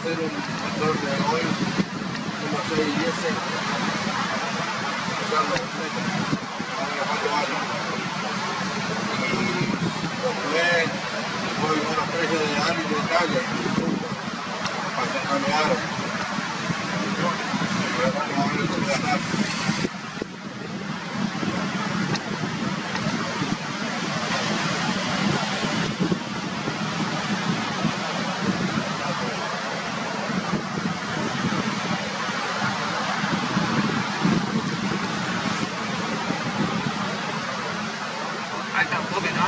hacer un motor de hoy, 1.6 IS, usarlo completo, para 4 años. Y después, unos precios de aro y de calle, para sacar mi aro. Pero vamos a ver cómo ganar. Ahí está un poco, ¿no?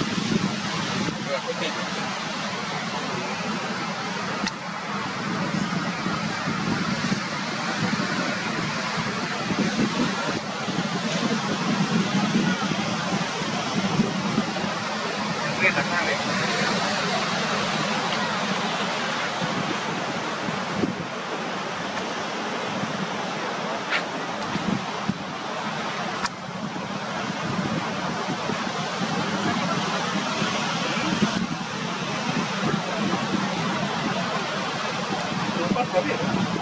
Está bien.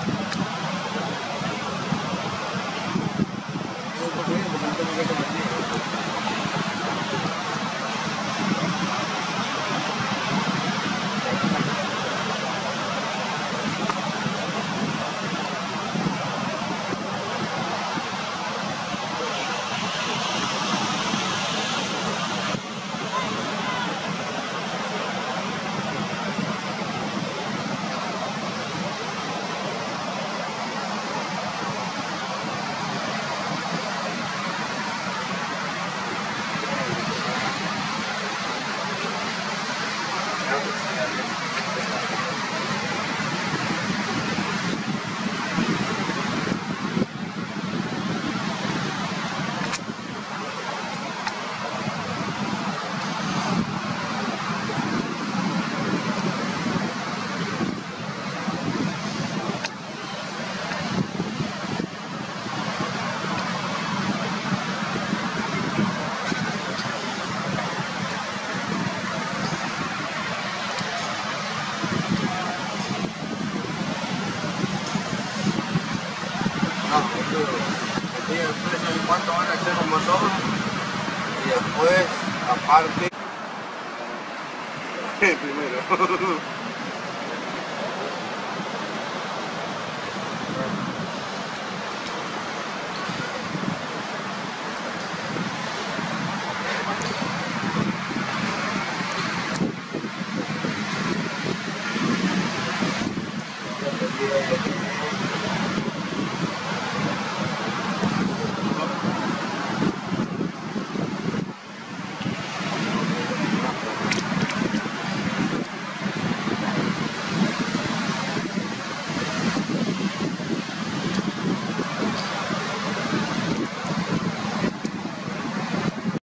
Aquí el precio de cuánto van a hacer un motor y después aparte primero.